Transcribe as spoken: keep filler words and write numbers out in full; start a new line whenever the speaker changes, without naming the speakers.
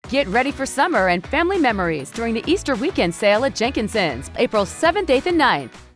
Get ready for summer and family memories during the Easter weekend sale at Jenkinson's, April seventh, eighth, and ninth.